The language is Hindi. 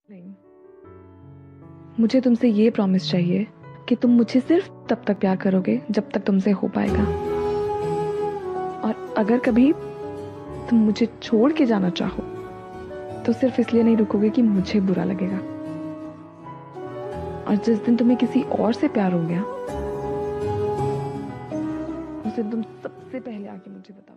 नहीं, मुझे तुमसे ये प्रॉमिस चाहिए कि तुम मुझे सिर्फ तब तक प्यार करोगे जब तक तुमसे हो पाएगा। और अगर कभी तुम मुझे छोड़ के जाना चाहो तो सिर्फ इसलिए नहीं रुकोगे कि मुझे बुरा लगेगा। और जिस दिन तुम्हें किसी और से प्यार हो गया उस दिन तुम सबसे पहले आके मुझे बताओ।